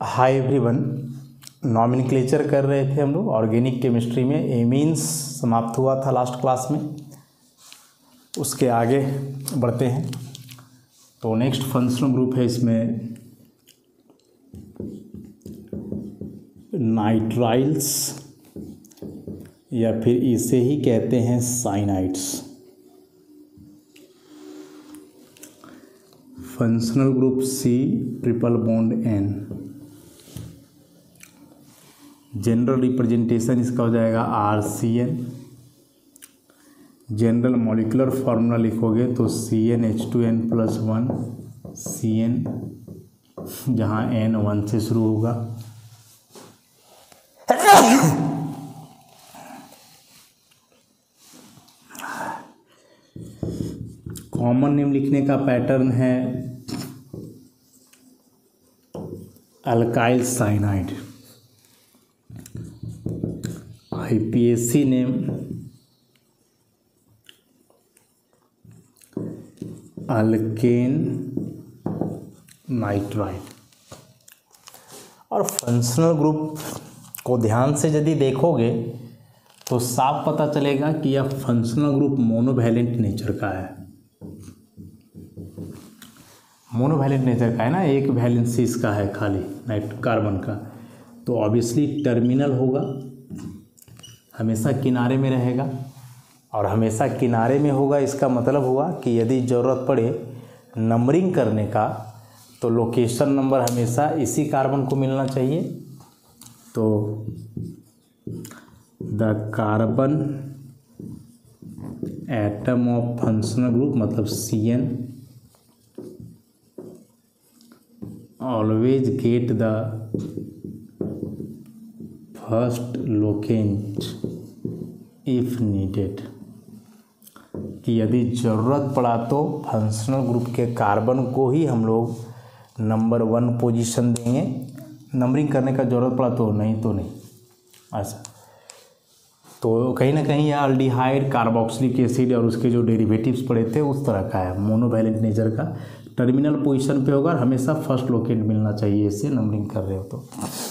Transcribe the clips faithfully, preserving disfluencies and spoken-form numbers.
Hi everyone, nomenclature कर रहे थे हम लोग ऑर्गेनिक केमिस्ट्री में। एमीन्स समाप्त हुआ था लास्ट क्लास में, उसके आगे बढ़ते हैं। तो नेक्स्ट फंक्शनल ग्रुप है इसमें नाइट्राइल्स या फिर इसे ही कहते हैं cyanides. Functional group C triple bond N. General representation इसका हो जाएगा R C N. General molecular formula लिखोगे तो C N H two N plus one C N, जहाँ एन वन से शुरू होगा। कॉमन नेम लिखने का पैटर्न है alkyl cyanide. IUPAC name alkane nitrile. और फंक्शनल ग्रुप को ध्यान से यदि देखोगे तो साफ पता चलेगा कि यह फंक्शनल ग्रुप मोनोवैलेंट नेचर का है। मोनोवैलेंट नेचर का है ना, एक वैलेंसी इसका है खाली नाइट कार्बन का, तो ऑब्वियसली टर्मिनल होगा, हमेशा किनारे में रहेगा। और हमेशा किनारे में होगा इसका मतलब हुआ कि यदि ज़रूरत पड़े नंबरिंग करने का तो लोकेशन नंबर हमेशा इसी कार्बन को मिलना चाहिए। तो the carbon atom of functional group मतलब C N always get the first locant if needed, कि यदि ज़रूरत पड़ा तो फंक्शनल ग्रुप के कार्बन को ही हम लोग नंबर वन पोजीशन देंगे। नंबरिंग करने का ज़रूरत पड़ा तो नहीं तो नहीं, ऐसा। तो कहीं ना कहीं यह अल्डिहाइड कार्बोक्सिलिक एसिड और उसके जो डेरिवेटिव्स पड़े थे उस तरह का है, मोनोवैलेंट नेचर का। टर्मिनल पोजीशन पे होगा और हमेशा फर्स्ट लोकेंट मिलना चाहिए इससे नंबरिंग कर रहे हो तो।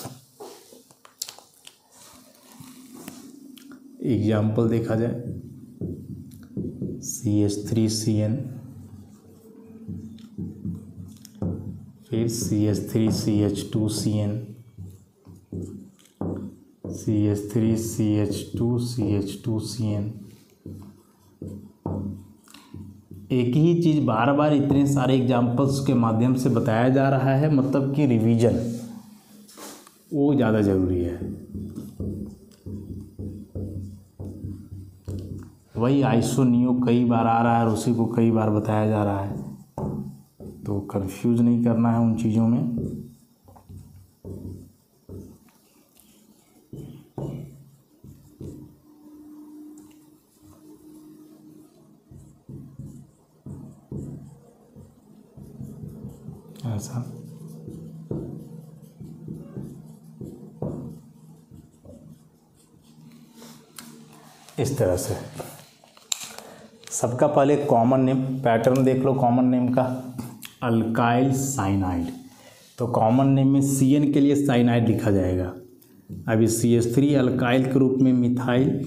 एग्जाम्पल देखा जाए, C H three C N, फिर C H three C H two C N, C H three C H two C H two C N. एक ही चीज़ बार बार इतने सारे एग्जाम्पल्स के माध्यम से बताया जा रहा है, मतलब कि रिवीजन वो ज़्यादा ज़रूरी है। वही आइसोनियो कई बार आ रहा है और उसी को कई बार बताया जा रहा है, तो कंफ्यूज नहीं करना है उन चीज़ों में। ऐसा इस तरह से सबका पहले कॉमन नेम पैटर्न देख लो। कॉमन नेम का अल्काइल साइनाइड, तो कॉमन नेम में सी एन के लिए साइनाइड लिखा जाएगा। अभी सी एच थ्री अल्काइल के रूप में मिथाइल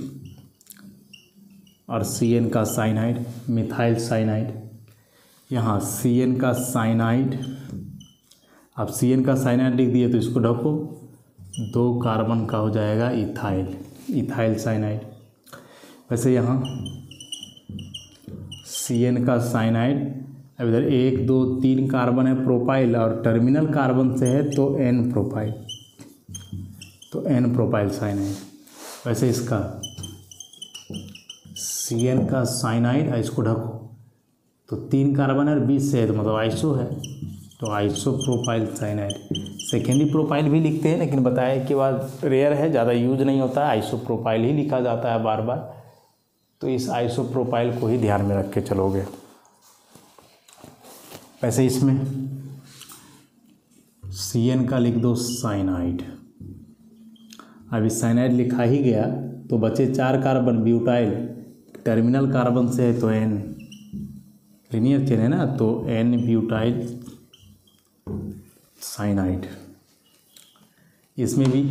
और सी एन का साइनाइड मिथाइल साइनाइड। यहाँ सी एन का साइनाइड, अब सी एन का साइनाइड लिख दिए तो इसको ढको, दो कार्बन का हो जाएगा इथाइल इथाइल साइनाइड। वैसे यहाँ सी एन का साइनाइड, अब इधर एक दो तीन कार्बन है प्रोपाइल और टर्मिनल कार्बन से है तो एन प्रोपाइल, तो एन प्रोपाइल साइनाइड। वैसे इसका सी एन का साइनाइड, इसको ढको तो तीन कार्बन है और बीस से है तो मतलब आइसो है, तो iso propyl cyanide. Secondary propyl भी लिखते हैं लेकिन बताया कि बाद रेयर है, ज़्यादा यूज नहीं होता है, आइसो प्रोपाइल ही लिखा जाता है बार बार, तो इस आइसो प्रोपाइल को ही ध्यान में रख के चलोगे। वैसे इसमें सी एन का लिख दो साइनाइड। अब इस साइनाइड लिखा ही गया तो बचे चार कार्बन ब्यूटाइल, टर्मिनल कार्बन से है तो एन, लीनियर चेन है ना, तो एन ब्यूटाइल साइनाइड। इसमें भी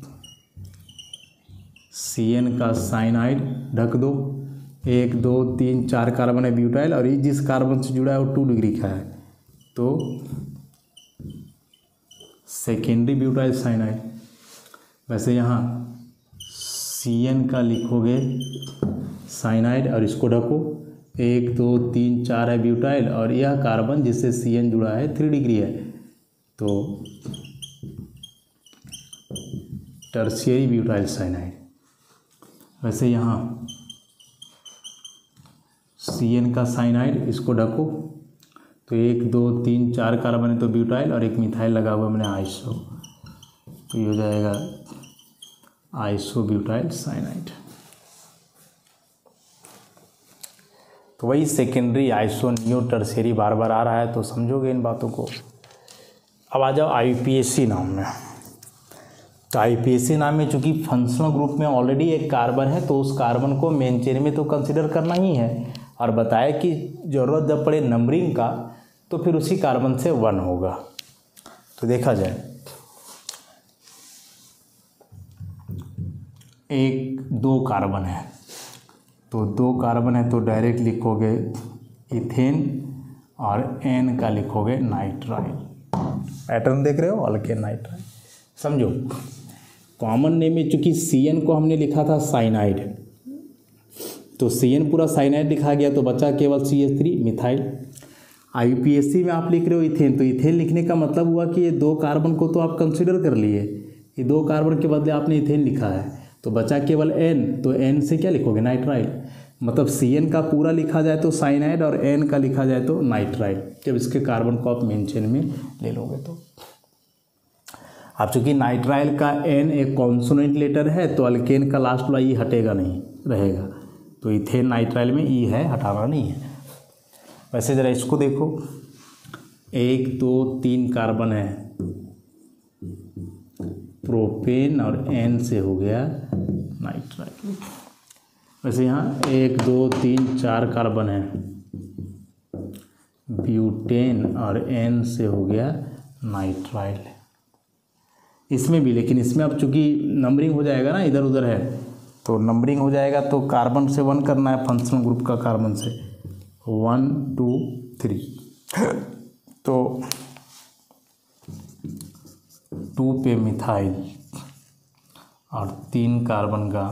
सी एन का साइनाइड ढक दो, एक दो तीन चार कार्बन है ब्यूटाइल, और ये जिस कार्बन से जुड़ा है वो टू डिग्री का है, तो सेकेंडरी ब्यूटाइल साइनाइड। वैसे यहाँ सी एन का लिखोगे साइनाइड और इसको ढको, एक दो तीन चार है ब्यूटाइल, और यह कार्बन जिससे सी एन जुड़ा है थ्री डिग्री है, तो टर्शियरी ब्यूटाइल साइनाइड। वैसे यहाँ सी एन का साइनाइड, इसको ढको, तो एक दो तीन चार कार्बन है तो ब्यूटाइल, और एक मिथाइल लगा हुआ मैंने आइसो, तो ये हो जाएगा आइसो ब्यूटाइल साइनाइड। तो वही सेकेंडरी आइसो नियो टर्शियरी बार बार आ रहा है तो समझोगे इन बातों को। अब आ जाओ आई पी एस सी नाम में। तो आई पी एस सी नाम में चूँकि फंक्शनल ग्रुप में ऑलरेडी एक कार्बन है तो उस कार्बन को मेन चेन में तो कंसिडर करना ही है, और बताया कि ज़रूरत जब पड़े नंबरिंग का तो फिर उसी कार्बन से वन होगा। तो देखा जाए, एक दो कार्बन है, तो दो कार्बन है तो डायरेक्ट लिखोगे इथेन, और एन का लिखोगे नाइट्राइल। पैटर्न देख रहे हो, अल्केन नाइट्राइल। समझो, कॉमन नेम में चूँकि सी एन को हमने लिखा था साइनाइड, तो सी एन पूरा साइनाइड लिखा गया तो बचा केवल C H three methyl. I P S C में आप लिख रहे हो इथेन, तो इथेन लिखने का मतलब हुआ कि ये दो कार्बन को तो आप कंसिडर कर लिए, ये दो कार्बन के बदले आपने इथेन लिखा है, तो बचा केवल एन, तो एन से क्या लिखोगे नाइट्राइल। मतलब सी एन का पूरा लिखा जाए तो साइनाइड और एन का लिखा जाए तो नाइट्राइल, जब इसके कार्बन को आप मेन चेन में ले लोगे तो। अब चूँकि नाइट्राइल का एन एक कॉन्सोनेंट लेटर है तो अल्केन का लास्ट वाला ई हटेगा नहीं, रहेगा, तो इथेन नाइट्राइल में ई है, हटाना नहीं है। वैसे ज़रा इसको देखो, एक दो तीन कार्बन है, प्रोपेन और एन से हो गया नाइट्राइल। वैसे यहाँ एक दो तीन चार कार्बन है, ब्यूटेन और एन से हो गया नाइट्राइल। इसमें भी, लेकिन इसमें अब चूँकि नंबरिंग हो जाएगा ना, इधर उधर है तो नंबरिंग हो जाएगा, तो कार्बन से वन करना है, फंक्शनल ग्रुप का कार्बन से वन टू थ्री, तो टू पे मिथाइल और तीन कार्बन का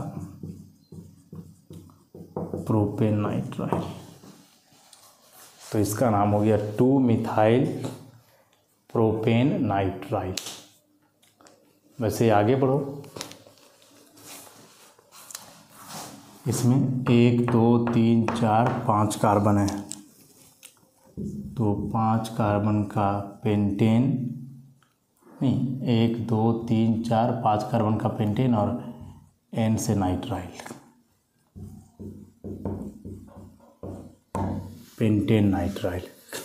प्रोपेन नाइट्राइल, तो इसका नाम हो गया टू मिथाइल प्रोपेन नाइट्राइल। वैसे आगे बढ़ो, इसमें एक दो तीन चार पाँच कार्बन है, तो पाँच कार्बन का पेंटेन, नहीं एक दो तीन चार पाँच कार्बन का पेंटेन और एन से नाइट्राइल, पेंटेन नाइट्राइल।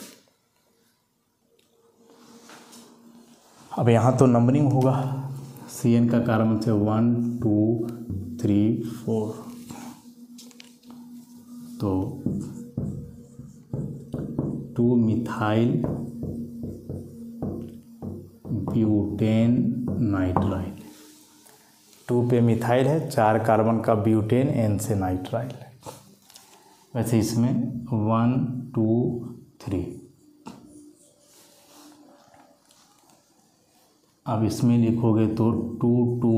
अब यहाँ तो नंबरिंग होगा, सी एन का कार्बन से वन टू थ्री फोर, तो two methyl butane nitrile, two पे मिथाइल है, चार कार्बन का ब्यूटेन, एन से नाइट्राइल। वैसे इसमें वन टू थ्री। अब इसमें लिखोगे तो टू टू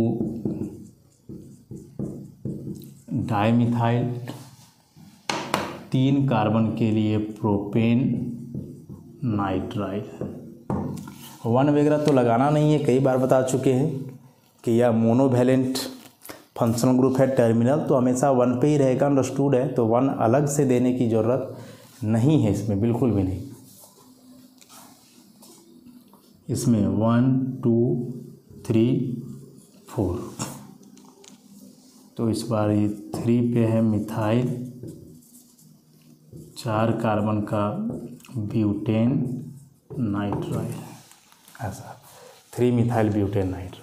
डाइमिथाइल, तीन कार्बन के लिए प्रोपेन नाइट्राइल। वन वगैरह तो लगाना नहीं है, कई बार बता चुके हैं कि यह मोनोवैलेंट फंक्शनल ग्रुप है टर्मिनल, तो हमेशा वन पे ही रहेगा, अंडरस्टूड है, तो वन अलग से देने की ज़रूरत नहीं है इसमें, बिल्कुल भी नहीं। इसमें वन टू थ्री फोर, तो इस बार ये थ्री पे है मिथाइल, चार कार्बन का ब्यूटेन नाइट्राइल, ऐसा थ्री मिथाइल ब्यूटेन नाइट्राइल।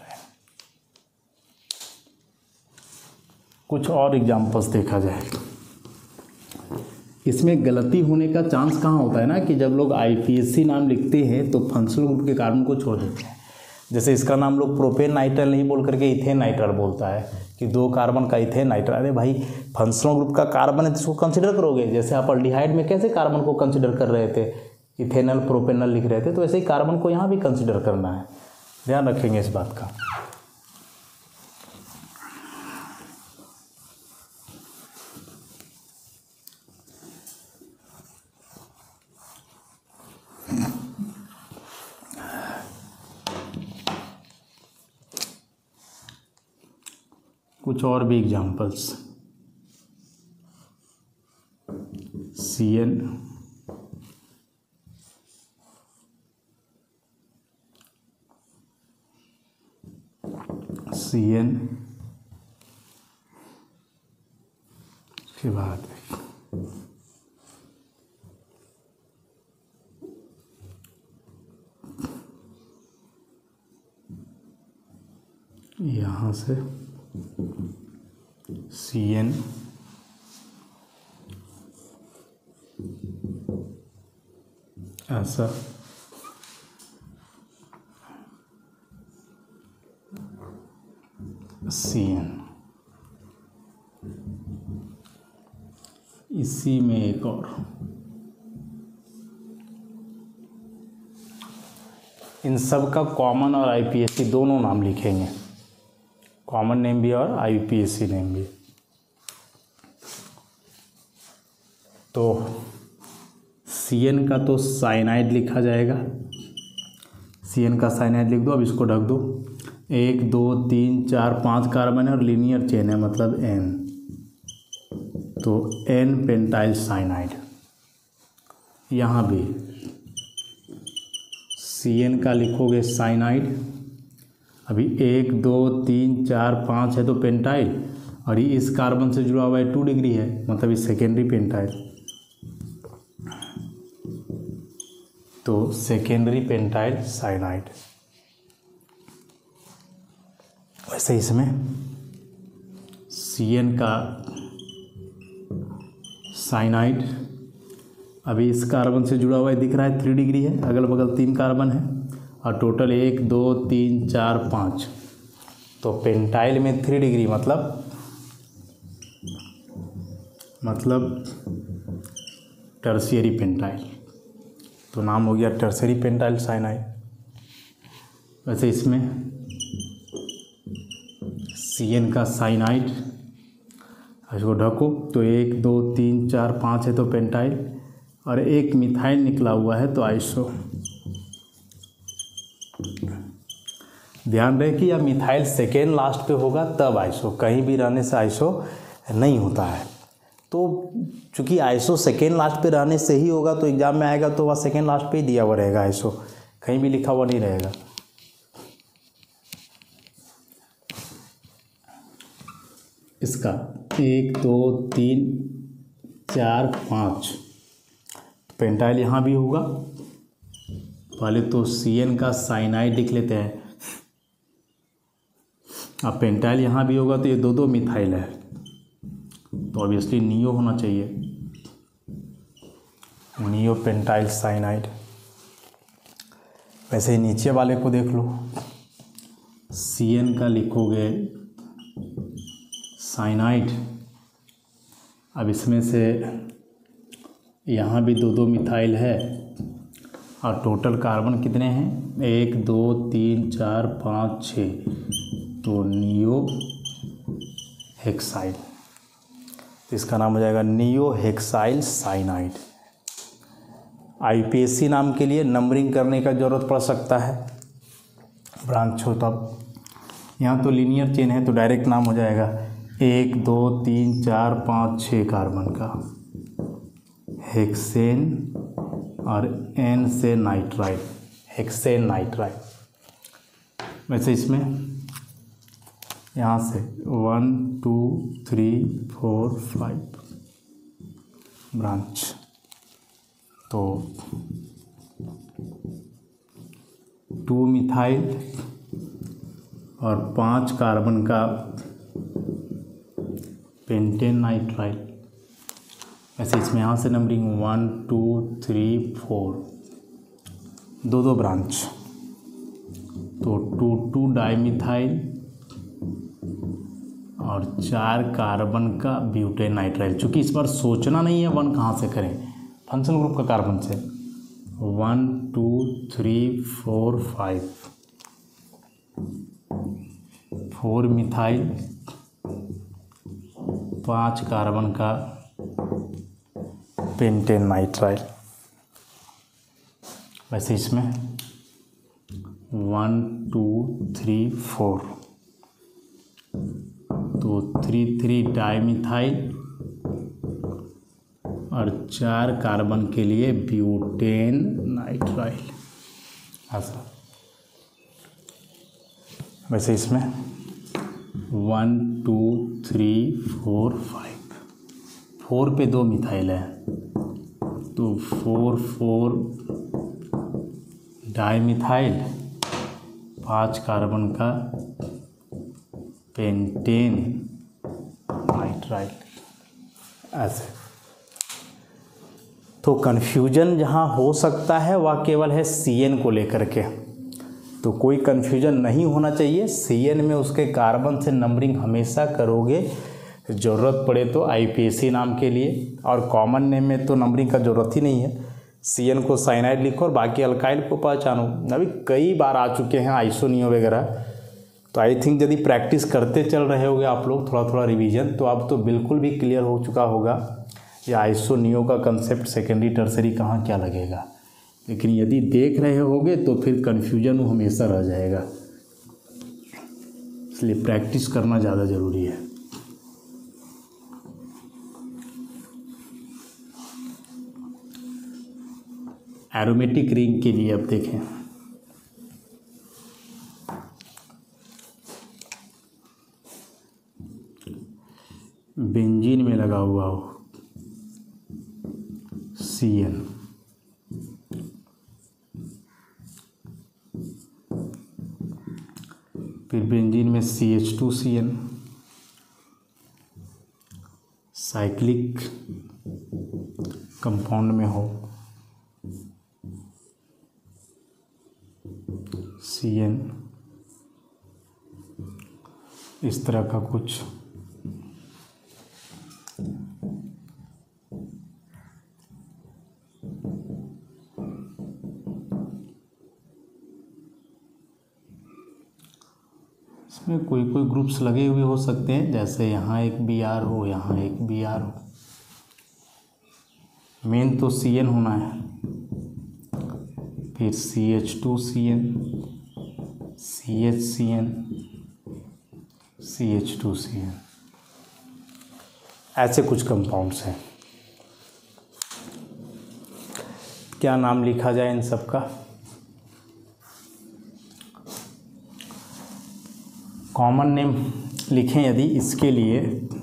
कुछ और एग्जांपल्स देखा जाए, इसमें गलती होने का चांस कहाँ होता है ना, कि जब लोग आई पी एस सी नाम लिखते हैं तो फंक्शनल ग्रुप के कार्बन को छोड़ देते हैं। जैसे इसका नाम लोग प्रोपेन नाइट्राइल नहीं बोल करके इथेन नाइट्राइल बोलता है कि दो कार्बन का इथेन नाइट्राइल। अरे भाई फंक्शनल ग्रुप का कार्बन है तो इसको कंसिडर करोगे। जैसे आप अल्डिहाइड में कैसे कार्बन को कंसिडर कर रहे थे, इथेनल प्रोपेनल लिख रहे थे, तो ऐसे ही कार्बन को यहाँ भी कंसिडर करना है, ध्यान रखेंगे इस बात का। कुछ और भी examples, C N C N के बाद यहाँ से सी एन ऐसा सी एन, इसी में एक और, इन सब का कॉमन और आईपीएससी दोनों नाम लिखेंगे, कॉमन नेम भी और आईपीएससी नेम भी। तो सी एन का तो साइनाइड लिखा जाएगा, सी एन का साइनाइड लिख दो। अब इसको ढक दो, एक दो तीन चार पाँच कार्बन है और लीनियर चेन है मतलब एन, तो एन पेंटाइल साइनाइड। यहाँ भी सी एन का लिखोगे साइनाइड, अभी एक दो तीन चार पाँच है तो पेंटाइल, और ये इस कार्बन से जुड़ा हुआ है टू डिग्री है मतलब ये सेकेंडरी पेंटाइल, तो सेकेंडरी पेंटाइल साइनाइड। वैसे इसमें सी एन का साइनाइड अभी इस कार्बन से जुड़ा हुआ है, दिख रहा है थ्री डिग्री है, अगल बगल तीन कार्बन है और टोटल एक दो तीन चार पाँच, तो पेंटाइल में थ्री डिग्री मतलब मतलब टर्शियरी पेंटाइल, तो नाम हो गया टर्शियरी पेंटाइल साइनाइड। वैसे इसमें सी एन का साइनाइड, इसको ढको तो एक दो तीन चार पाँच है तो पेंटाइल, और एक मिथाइल निकला हुआ है तो आइसो। ध्यान रहे कि यह मिथाइल सेकेंड लास्ट पे होगा तब आइसो, कहीं भी रहने से आइसो नहीं होता है। तो चूंकि आइसो सेकेंड लास्ट पे रहने से ही होगा तो एग्जाम में आएगा तो वह सेकेंड लास्ट पे ही दिया हुआ रहेगा, आइसो कहीं भी लिखा हुआ नहीं रहेगा। इसका एक दो तीन चार पाँच पेंटाइल यहाँ भी होगा। पहले तो सी एन का साइनाइड लिख लेते हैं, अब पेंटाइल यहाँ भी होगा तो ये दो दो मिथाइल है तो ऑब्वियसली नियो होना चाहिए, नियो पेंटाइल साइनाइड। वैसे ही नीचे वाले को देख लो, सी एन का लिखोगे साइनाइड, अब इसमें से यहाँ भी दो दो मिथाइल है और टोटल कार्बन कितने हैं, एक दो तीन चार पाँच छः, तो नियो हेक्साइल, तो इसका नाम हो जाएगा नियो हेक्साइल साइनाइड। आईपीएससी नाम के लिए नंबरिंग करने का ज़रूरत पड़ सकता है, ब्रांच हो तब। यहाँ तो लीनियर चेन है तो डायरेक्ट नाम हो जाएगा एक दो तीन चार पाँच छः कार्बन का हेक्सेन और एन से नाइट्राइड, हेक्सेन नाइट्राइड। वैसे इसमें यहाँ से one two three four five branch, तो टू मिथाइल और पाँच कार्बन का पेंटेन नाइट्राइल। वैसे इसमें यहाँ से numbering one two three four, दो दो ब्रांच, तो टू टू डाइमिथाइल और चार कार्बन का ब्यूटेन नाइट्राइल। चूँकि इस बार सोचना नहीं है वन कहाँ से करें, फंक्शनल ग्रुप का कार्बन से। One two three four five, four methyl, पाँच कार्बन का पेंटेन नाइट्राइल। वैसे इसमें वन टू थ्री फोर, तो थ्री थ्री डाइमिथाइल और चार कार्बन के लिए ब्यूटेन नाइट्राइल। ऐसा वैसे इसमें one two three four five, four पे दो मिथाइल है, तो फोर फोर डाइमिथाइल, पाँच कार्बन का पेंटेन नाइट्राइल। ऐसे तो कन्फ्यूजन जहाँ हो सकता है वह केवल है सी एन को लेकर के, तो कोई कन्फ्यूजन नहीं होना चाहिए। सी एन में उसके कार्बन से नंबरिंग हमेशा करोगे, ज़रूरत पड़े तो आई पी एस सी नाम के लिए, और कॉमन नेम में तो नंबरिंग का ज़रूरत ही नहीं है। सी एन को साइनाइड लिखो और बाकी अल्काइल को पहचानो। अभी कई बार आ चुके हैं आइसोनियो वगैरह, तो आई थिंक यदि प्रैक्टिस करते चल रहे होगे आप लोग थोड़ा थोड़ा रिवीजन, तो अब तो बिल्कुल भी क्लियर हो चुका होगा या आइसोनियो का कंसेप्ट सेकेंडरी टर्सरी कहाँ क्या लगेगा। लेकिन यदि देख रहे होगे तो फिर कन्फ्यूजन हमेशा रह जाएगा, इसलिए प्रैक्टिस करना ज़्यादा ज़रूरी है। एरोमेटिक रिंग के लिए अब देखें, बेंजीन में लगा हुआ हो सी एन, फिर बेंजीन में C H two C N, cyclic compound में हो सी एन, इस तरह का कुछ। इसमें कोई कोई ग्रुप्स लगे हुए हो सकते हैं, जैसे यहाँ एक बी आर हो, यहाँ एक बी आर हो। मेन तो सी एन होना है, फिर C H two C N, C H C N, C H two C N, ऐसे कुछ कंपाउंड्स हैं। क्या नाम लिखा जाए इन सब का? कॉमन नेम लिखें यदि इसके लिए,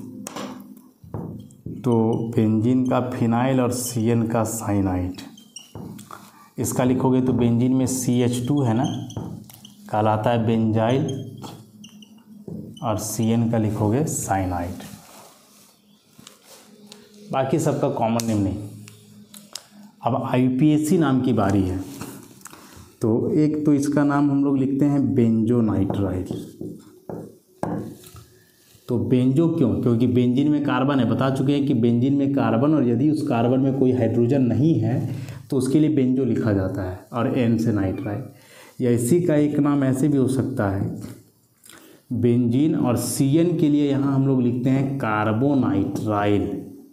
तो बेंजीन का फिनाइल और सी एन का साइनाइड। इसका लिखोगे तो बेंजीन में सी एच टू है ना, कहलाता है बेंजाइल, और सी एन का लिखोगे साइनाइड। बाकी सबका कॉमन नेम नहीं। अब आई पी एस सी नाम की बारी है, तो एक तो इसका नाम हम लोग लिखते हैं बेंजोनाइट्राइल। तो बेंजो क्यों? क्योंकि बेंजीन में कार्बन है, बता चुके हैं कि बेंजीन में कार्बन, और यदि उस कार्बन में कोई हाइड्रोजन नहीं है तो उसके लिए बेंजो लिखा जाता है, और एन से नाइट्राइल। या इसी का एक नाम ऐसे भी हो सकता है, बेंजीन और सी एन के लिए यहाँ हम लोग लिखते हैं कार्बोनाइट्राइल।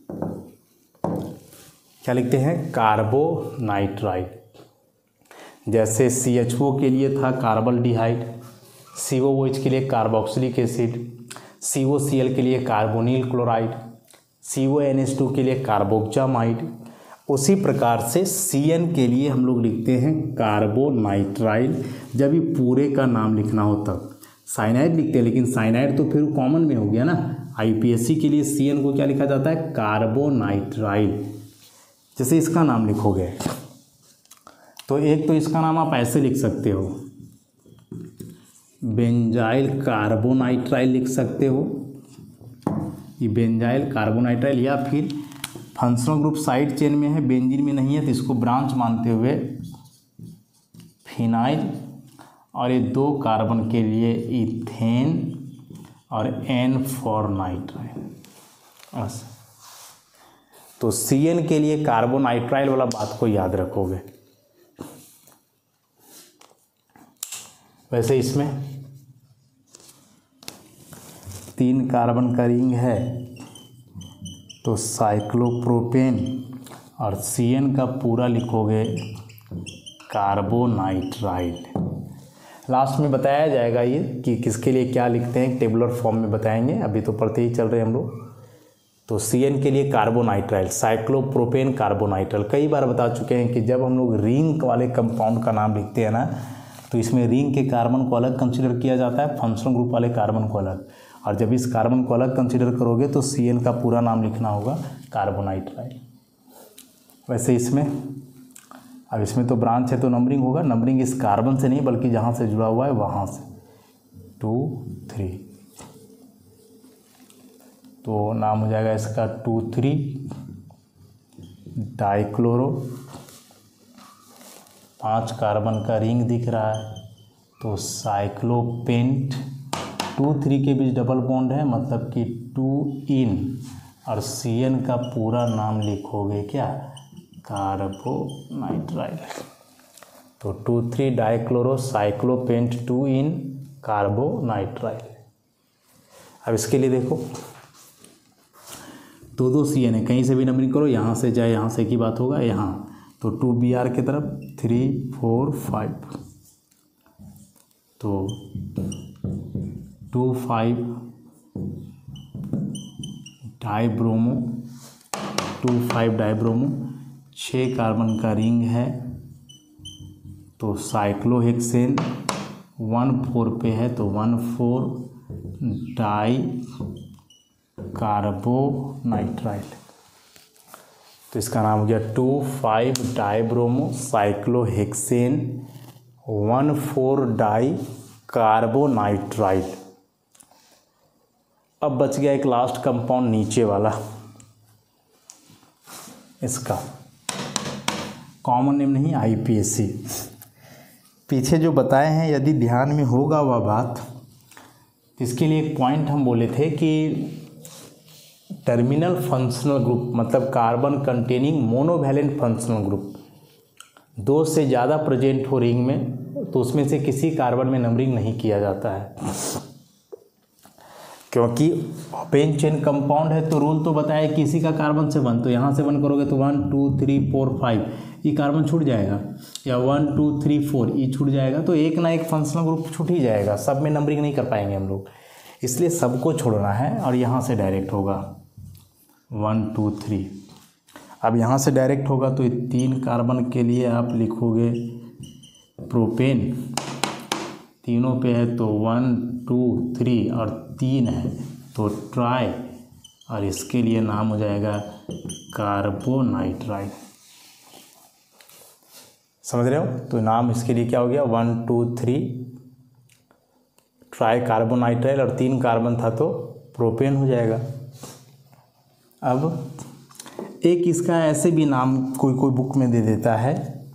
क्या लिखते हैं? कार्बोनाइट्राइल। जैसे सी एच ओ के लिए था कार्बल्डिहाइड, सी ओ ओ एच के लिए carboxylic acid, C O C L के लिए carbonyl chloride, C O N H two के लिए कार्बोक्जामाइड। उसी प्रकार से सी एन के लिए हम लोग लिखते हैं कार्बोनाइट्राइल। जब ये पूरे का नाम लिखना हो तब साइनाइड लिखते हैं, लेकिन साइनाइड तो फिर कॉमन में हो गया ना। आई पी एस सी के लिए सी एन को क्या लिखा जाता है? कार्बोनाइट्राइल। जैसे इसका नाम लिखोगे तो एक तो इसका नाम आप ऐसे लिख सकते हो, बेंजाइल कार्बोनाइट्राइल लिख सकते हो, ये बेंजाइल कार्बोनाइट्राइल। या फिर फंक्शनल ग्रुप साइड चेन में है, बेंजीन में नहीं है, तो इसको ब्रांच मानते हुए फिनाइल और ये दो कार्बन के लिए इथेन और एन फॉर नाइट्राइल। बस, तो सी एन के लिए कार्बोनाइट्राइल वाला बात को याद रखोगे। वैसे इसमें तीन कार्बन का रिंग है तो साइक्लोप्रोपेन, और सी एन का पूरा लिखोगे कार्बोनाइट्राइल। लास्ट में बताया जाएगा ये कि किसके लिए क्या लिखते हैं, टेबुलर फॉर्म में बताएंगे, अभी तो पढ़ते ही चल रहे हैं हम लोग। तो सी एन के लिए कार्बोनाइट्राइल, साइक्लोप्रोपेन कार्बोनाइट्राइल। कई बार बता चुके हैं कि जब हम लोग रिंग वाले कंपाउंड का नाम लिखते हैं ना, तो इसमें रिंग के कार्बन को अलग कंसीडर किया जाता है, फंक्शनल ग्रुप वाले कार्बन को अलग। और जब इस कार्बन को अलग कंसीडर करोगे तो सी एन का पूरा नाम लिखना होगा कार्बोनाइट्राइल। वैसे इसमें, अब इसमें तो ब्रांच है तो नंबरिंग होगा, नंबरिंग इस कार्बन से नहीं बल्कि जहाँ से जुड़ा हुआ है वहाँ से, टू थ्री, तो नाम हो जाएगा इसका टू थ्री डाइक्लोरो। पांच कार्बन का रिंग दिख रहा है तो साइक्लोपेंट, टू थ्री के बीच डबल बॉन्ड है मतलब कि टू इन, और सी एन का पूरा नाम लिखोगे क्या, कार्बोनाइट्राइल। तो two three dichloro cyclopent two ene carbonitrile. अब इसके लिए देखो दो दो सी एन है, कहीं से भी नंबरिंग करो, यहाँ से जाए यहाँ से की बात होगा, यहाँ तो टू बी आर की तरफ थ्री फोर फाइव, तो two five dibromo, two five dibromo, छः कार्बन का रिंग है तो साइक्लोहेक्सेन, वन फोर पे है तो वन फोर डाई कार्बोनाइट्राइल। तो इसका नाम हो गया two five dibromo cyclohexane one four dicarbonitrile. अब बच गया एक लास्ट कंपाउंड नीचे वाला, इसका कॉमन नेम नहीं, आई पी एस सी। पीछे जो बताए हैं यदि ध्यान में होगा वह बात, इसके लिए एक पॉइंट हम बोले थे कि टर्मिनल फंक्शनल ग्रुप मतलब carbon containing monovalent functional group, दो से ज़्यादा प्रेजेंट हो रिंग में तो उसमें से किसी कार्बन में नंबरिंग नहीं किया जाता है, क्योंकि ओपन चेन कंपाउंड है। तो रूल तो बताया कि इसी का कार्बन से वन, तो यहाँ से वन करोगे तो one two three four five, ये कार्बन छूट जाएगा, या वन टू थ्री फोर ये छूट जाएगा, तो एक ना एक फंक्शनल ग्रुप छूट ही जाएगा, सब में नंबरिंग नहीं कर पाएंगे हम लोग, इसलिए सबको छोड़ना है और यहाँ से डायरेक्ट होगा वन टू थ्री। अब यहाँ से डायरेक्ट होगा तो तीन कार्बन के लिए आप लिखोगे प्रोपेन, तीनों पे है तो वन टू थ्री, और तीन है तो ट्राई, और इसके लिए नाम हो जाएगा कार्बोनाइट्राइल। समझ रहे हो? तो नाम इसके लिए क्या हो गया, one two three tricarbonitrile, और तीन कार्बन था तो प्रोपेन हो जाएगा। अब एक इसका ऐसे भी नाम कोई कोई बुक में दे देता है,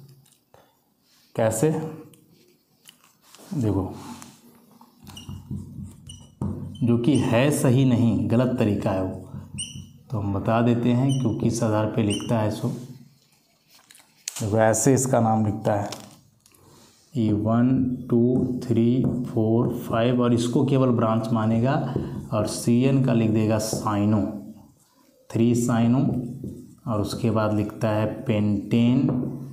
कैसे देखो, जो कि है सही नहीं, गलत तरीका है वो, तो हम बता देते हैं क्योंकि इस आधार पे लिखता है। सो देखो ऐसे इसका नाम लिखता है E one two three four five, और इसको केवल ब्रांच मानेगा, और सी एन का लिख देगा साइनो, थ्री साइनो, और उसके बाद लिखता है पेंटेन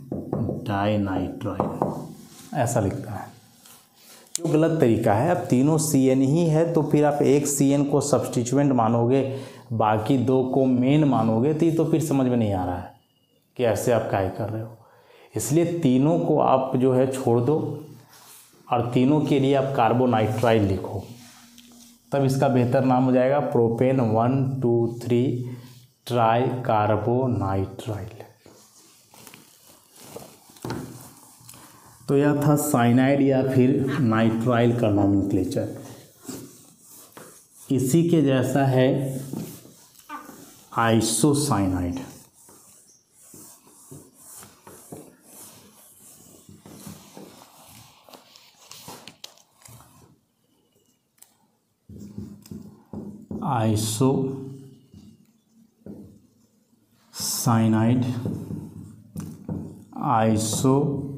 डाइनाइट्राइल, ऐसा लिखता है, जो गलत तरीका है। अब तीनों सी एन ही है तो फिर आप एक सी एन को सब्स्टिट्यूएंट मानोगे, बाकी दो को मेन मानोगे, तो ये तो फिर समझ में नहीं आ रहा है कि ऐसे आप क्या कर रहे हो। इसलिए तीनों को आप जो है छोड़ दो और तीनों के लिए आप कार्बोनाइट्राइल लिखो, तब इसका बेहतर नाम हो जाएगा propane one two three tricarbonitrile. तो यह था साइनाइड या फिर नाइट्राइल का नॉमेनक्लेचर। इसी के जैसा है isocyanide. Iso cyanide, iso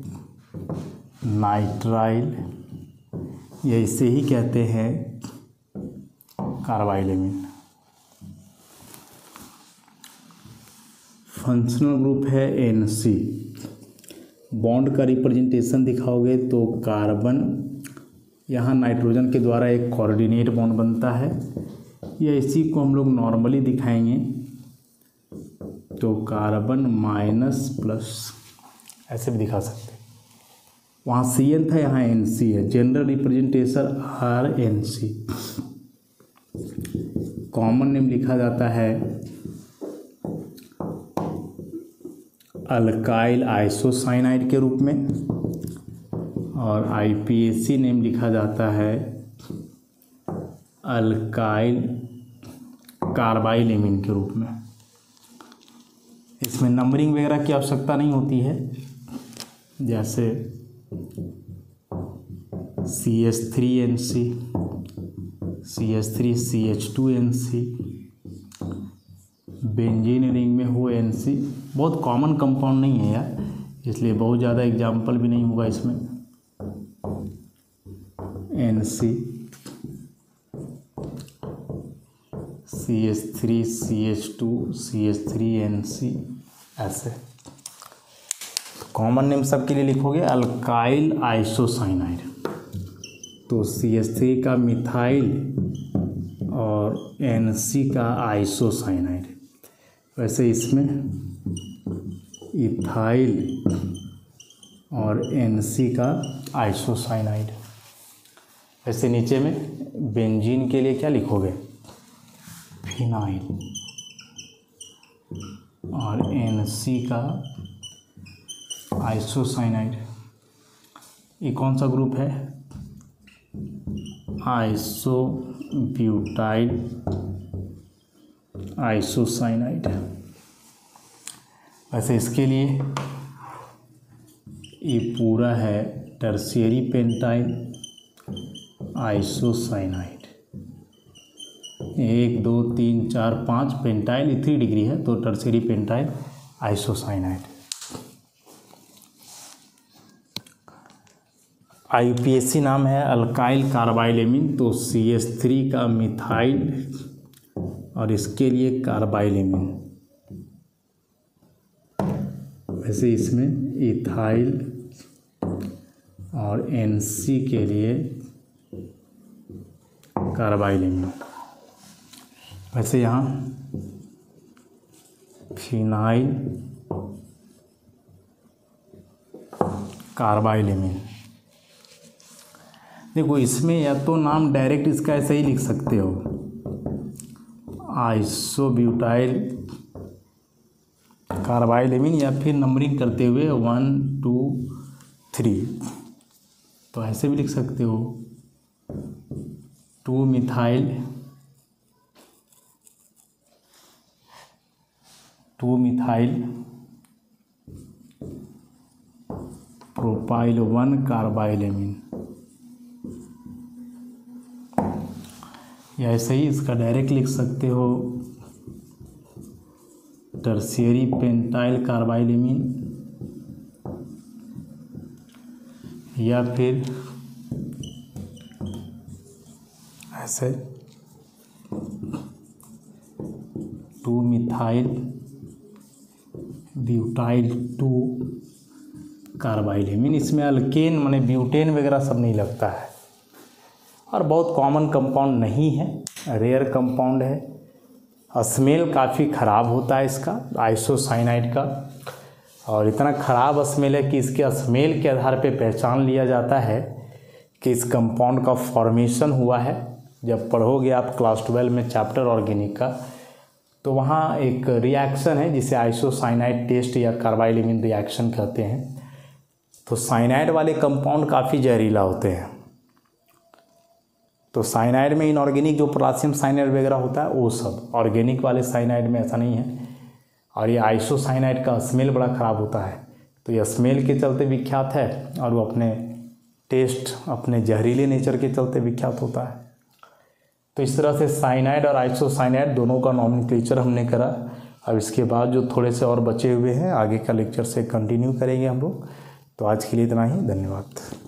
nitrile, या इसे ही कहते हैं कार्बाइलेमिन। फंक्शनल ग्रुप है एन सी। बॉन्ड का रिप्रेजेंटेशन दिखाओगे तो कार्बन, यहाँ नाइट्रोजन के द्वारा एक कोऑर्डिनेट बॉन्ड बनता है, या इसी को हम लोग नॉर्मली दिखाएंगे तो कार्बन माइनस प्लस, ऐसे भी दिखा सकते हैं। वहाँ सी एन था, यहाँ एन सी है। General representation R N C. Common name लिखा जाता है अल्काइल आइसोसाइनाइड के रूप में, और आई पी ए सी नेम लिखा जाता है अल्काइल कार्बाइलेमिन के रूप में। इसमें नंबरिंग वगैरह की आवश्यकता नहीं होती है, जैसे C H three N C, C H three C H two N C, benzene ring में हो एन सी। बहुत कॉमन कंपाउंड नहीं है यार, इसलिए बहुत ज़्यादा एग्जाम्पल भी नहीं होगा इसमें। N C, C H three C H two C H three N C, ऐसे कॉमन नेम सबके लिए लिखोगे अल्काइल आइसोसाइनाइड। तो सी एच थ्री का मिथाइल और एन सी का आइसोसाइनाइड। वैसे इसमें इथाइल और एन सी का आइसोसाइनाइड। वैसे नीचे में बेंजीन के लिए क्या लिखोगे, फिनाइल, और एन सी का आइसोसाइनाइड। ये कौन सा ग्रुप है, आइसो ब्यूटाइल आइसोसाइनाइड। वैसे इसके लिए ये पूरा है टर्शियरी पेंटाइल आइसोसाइनाइड। एक दो तीन चार पाँच पेंटाइल, थ्री डिग्री है तो tertiary pentyl isocyanide. I P A C नाम है अल्काइल कार्बाइलेमिन, तो सी एच थ्री का मिथाइल और इसके लिए कार्बाइलेमिन। वैसे इसमें इथाइल और एन सी के लिए कार्बाइलेमिन। वैसे यहाँ फिनाइल कार्बाइलेमिन। देखो इसमें या तो नाम डायरेक्ट इसका ऐसे ही लिख सकते हो, आइसोब्यूटाइल कार्बाइलेमिन, या फिर नंबरिंग करते हुए वन टू थ्री, तो ऐसे भी लिख सकते हो two methyl two methyl propyl one carbylamine, या ऐसे ही इसका डायरेक्ट लिख सकते हो टर्शियरी पेंटाइल कार्बाइलेमिन, या फिर ऐसे two methyl butyl two carbylamine. इसमें अल्केन माने ब्यूटेन वगैरह सब नहीं लगता है, और बहुत कॉमन कंपाउंड नहीं है, रेयर कंपाउंड है। स्मेल काफ़ी ख़राब होता है इसका, आइसोसाइनाइड का, और इतना ख़राब स्मेल है कि इसके स्मेल के आधार पे पहचान लिया जाता है कि इस कंपाउंड का फॉर्मेशन हुआ है। जब पढ़ोगे आप क्लास ट्वेल्व में चैप्टर ऑर्गेनिक का, तो वहाँ एक रिएक्शन है जिसे आइसोसाइनाइड टेस्ट या कार्बाइलेमिन रिएक्शन कहते हैं। तो साइनाइड वाले कंपाउंड काफ़ी जहरीला होते हैं। तो साइनाइड में इनऑर्गेनिक जो पोटेशियम साइनाइड वगैरह होता है वो सब, ऑर्गेनिक वाले साइनाइड में ऐसा नहीं है। और ये आइसोसाइनाइड का स्मेल बड़ा ख़राब होता है, तो यह स्मेल के चलते विख्यात है, और वो अपने टेस्ट, अपने जहरीले नेचर के चलते विख्यात होता है। तो इस तरह से साइनाइड और आइसोसाइनाइड दोनों का नॉमेनक्लेचर हमने करा। अब इसके बाद जो थोड़े से और बचे हुए हैं आगे का लेक्चर से कंटिन्यू करेंगे हम लोग। तो आज के लिए इतना ही, धन्यवाद।